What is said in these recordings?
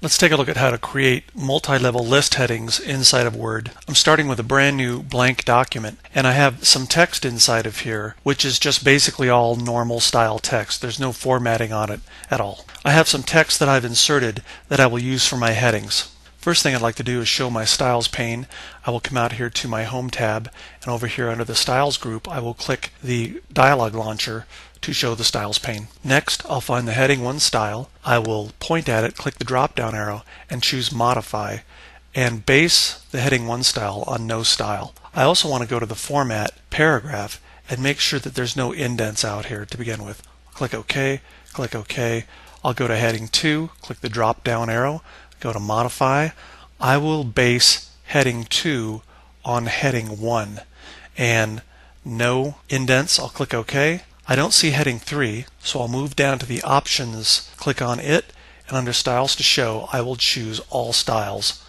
Let's take a look at how to create multi-level list headings inside of Word. I'm starting with a brand new blank document, and I have some text inside of here, which is just basically all normal style text. There's no formatting on it at all. I have some text that I've inserted that I will use for my headings. First thing I'd like to do is show my Styles pane. I will come out here to my Home tab, and over here under the Styles group I will click the dialog launcher to show the Styles pane. Next, I'll find the Heading 1 style. I will point at it, click the drop down arrow, and choose Modify, and base the Heading 1 style on No Style. I also want to go to the Format, Paragraph, and make sure that there's no indents out here to begin with. Click OK, click OK. I'll go to Heading 2, click the drop down arrow, go to Modify. I will base Heading 2 on Heading 1, and no indents. I'll click OK. I don't see Heading 3, so I'll move down to the Options, click on it, and under Styles to Show, I will choose All Styles.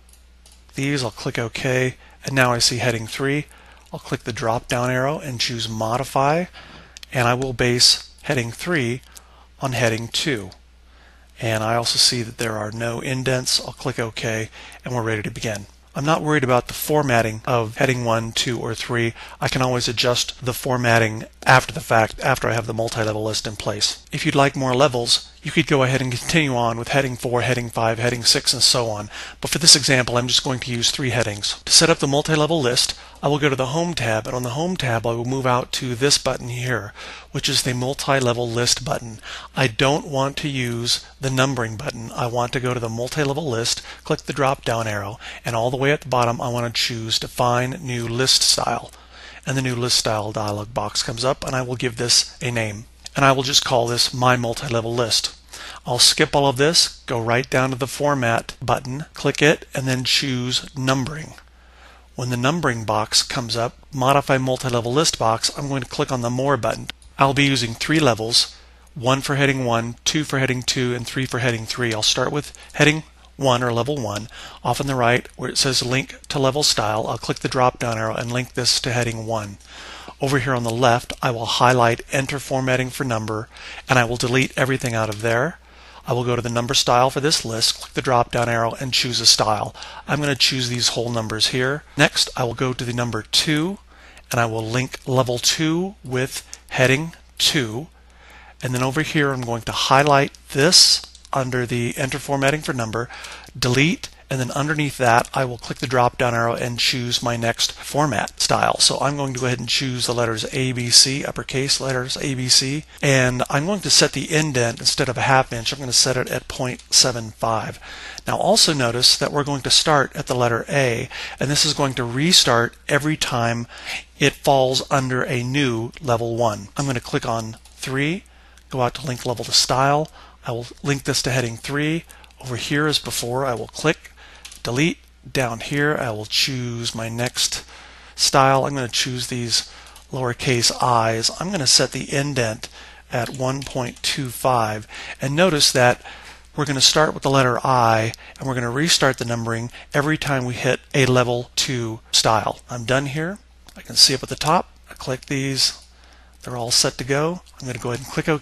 These, I'll click OK, and now I see Heading 3. I'll click the drop down arrow and choose Modify, and I will base Heading 3 on Heading 2. And I also see that there are no indents. I'll click OK, and we're ready to begin. I'm not worried about the formatting of Heading 1, 2, or 3. I can always adjust the formatting after the fact, after I have the multi-level list in place. If you'd like more levels, you could go ahead and continue on with Heading 4, Heading 5, Heading 6, and so on. But for this example, I'm just going to use 3 headings. To set up the multi-level list, I will go to the Home tab, and on the Home tab I will move out to this button here, which is the multi-level list button. I don't want to use the numbering button. I want to go to the multi-level list, click the drop down arrow, and all the way at the bottom I want to choose Define New List Style. And the New List Style dialog box comes up, and I will give this a name. And I will just call this My Multi-Level List. I'll skip all of this, go right down to the Format button, click it, and then choose Numbering. When the numbering box comes up, Modify Multi-Level List box, I'm going to click on the More button. I'll be using 3 levels, 1 for Heading 1, 2 for Heading 2, and 3 for Heading 3. I'll start with Heading 1 or Level 1. Off on the right where it says Link to Level Style, I'll click the drop down arrow and link this to Heading 1. Over here on the left, I will highlight Enter Formatting for Number, and I will delete everything out of there. I will go to the number style for this list, click the drop down arrow, and choose a style. I'm going to choose these whole numbers here. Next, I will go to the number 2, and I will link Level 2 with Heading 2. And then over here, I'm going to highlight this under the Enter Formatting for Number, delete, and then underneath that I will click the drop down arrow and choose my next format style. So I'm going to go ahead and choose the letters ABC, uppercase letters ABC, and I'm going to set the indent instead of a ½ inch. I'm going to set it at 0.75. Now also notice that we're going to start at the letter A, and this is going to restart every time it falls under a new level 1. I'm going to click on 3, go out to link level to style. I will link this to Heading 3. Over here as before, I will click, delete. Down here I will choose my next style. I'm going to choose these lowercase i's. I'm going to set the indent at 1.25, and notice that we're going to start with the letter I, and we're going to restart the numbering every time we hit a level 2 style. I'm done here. I can see up at the top. I click these. They're all set to go. I'm going to go ahead and click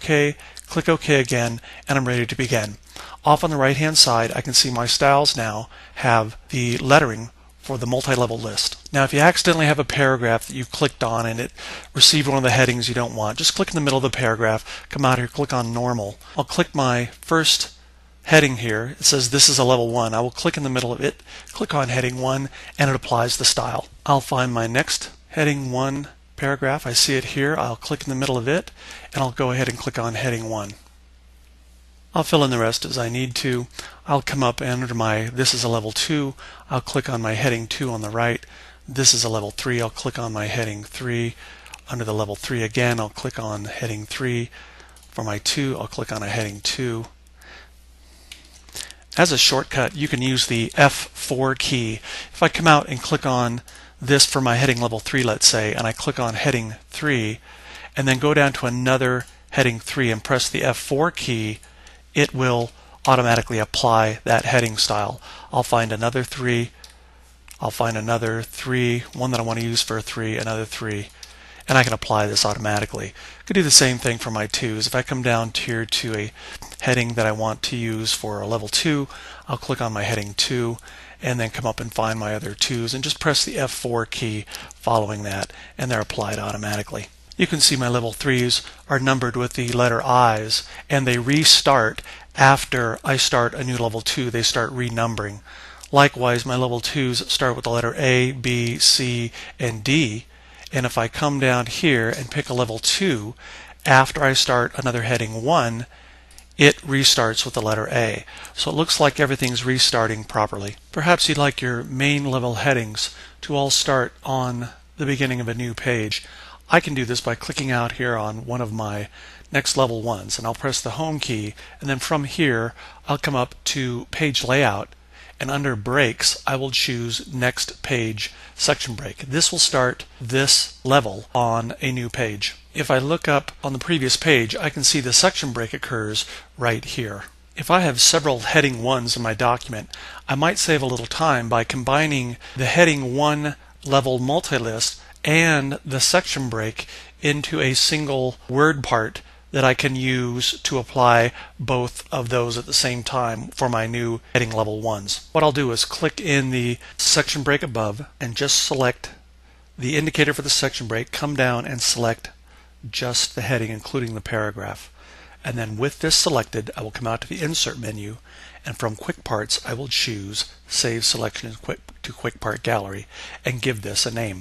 OK again, and I'm ready to begin. Off on the right hand side, I can see my styles now have the lettering for the multi-level list. Now if you accidentally have a paragraph that you clicked on and it received one of the headings you don't want, just click in the middle of the paragraph, come out here, click on Normal. I'll click my first heading here. It says this is a level 1. I will click in the middle of it, click on Heading 1, and it applies the style. I'll find my next Heading 1 paragraph. I see it here. I'll click in the middle of it, and I'll go ahead and click on Heading 1. I'll fill in the rest as I need to. I'll come up and under my this is a level 2. I'll click on my Heading 2 on the right. This is a level 3. I'll click on my Heading 3. Under the level 3 again, I'll click on Heading 3. For my 2, I'll click on a Heading 2. As a shortcut, you can use the F4 key. If I come out and click on this for my Heading Level 3, let's say, and I click on Heading 3, and then go down to another Heading 3 and press the F4 key, it will automatically apply that heading style. I'll find another 3, I'll find another 3, one that I want to use for a 3, another 3, and I can apply this automatically. I could do the same thing for my 2s. If I come down here to a heading that I want to use for a level 2, I'll click on my heading 2 and then come up and find my other 2s and just press the F4 key following that, and they're applied automatically. You can see my level 3s are numbered with the letter I's, and they restart after I start a new level 2. They start renumbering. Likewise, my level 2s start with the letter A, B, C, and D, and if I come down here and pick a level 2, after I start another heading 1, it restarts with the letter A. So it looks like everything's restarting properly. Perhaps you'd like your main level headings to all start on the beginning of a new page. I can do this by clicking out here on one of my next level 1s, and I'll press the home key, and then from here I'll come up to page layout, and under breaks I will choose next page section break. This will start this level on a new page. If I look up on the previous page, I can see the section break occurs right here. If I have several heading 1s in my document, I might save a little time by combining the heading 1 level multilist and the section break into a single word part that I can use to apply both of those at the same time for my new heading level 1s. What I'll do is click in the section break above and just select the indicator for the section break, come down and select just the heading including the paragraph. And then with this selected, I will come out to the insert menu, and from quick parts I will choose save selection to quick part gallery and give this a name.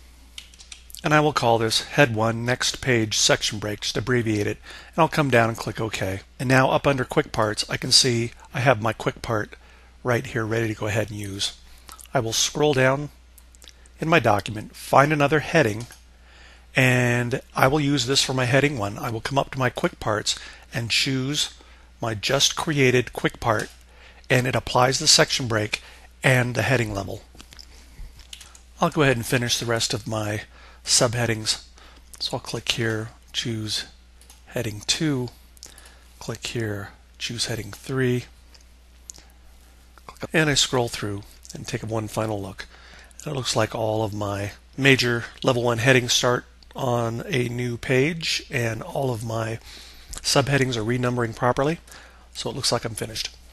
And I will call this Head 1 Next Page Section Break, just abbreviate it, and I'll come down and click OK. And now up under Quick Parts, I can see I have my quick part right here ready to go ahead and use. I will scroll down in my document, find another heading, and I will use this for my heading 1. I will come up to my Quick Parts and choose my just created quick part, and it applies the section break and the heading level. I'll go ahead and finish the rest of my subheadings. So I'll click here, choose heading 2, click here, choose heading 3, and I scroll through and take one final look. And it looks like all of my major level 1 headings start on a new page, and all of my subheadings are renumbering properly. So it looks like I'm finished.